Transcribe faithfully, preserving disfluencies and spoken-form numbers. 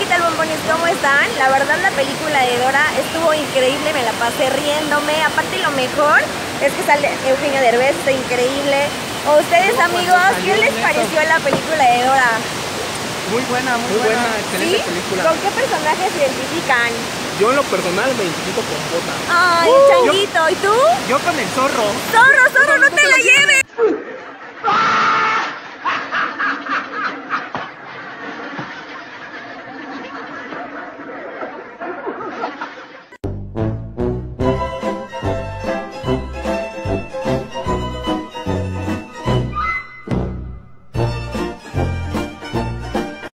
tal, bombones? ¿Cómo están? La verdad, la película de Dora estuvo increíble, me la pasé riéndome. Aparte, lo mejor es que sale Eugenio Derbez, está increíble. ¿O ustedes, amigos, qué les pareció la película de Dora? Muy buena, muy, muy buena, buena, excelente ¿Sí? película. ¿Con qué personajes se identifican? Yo en lo personal me identifico con Jota. Ay, uh, Changuito, ¿y tú? Yo con el zorro. ¡Zorro, zorro, no, no te la lleves!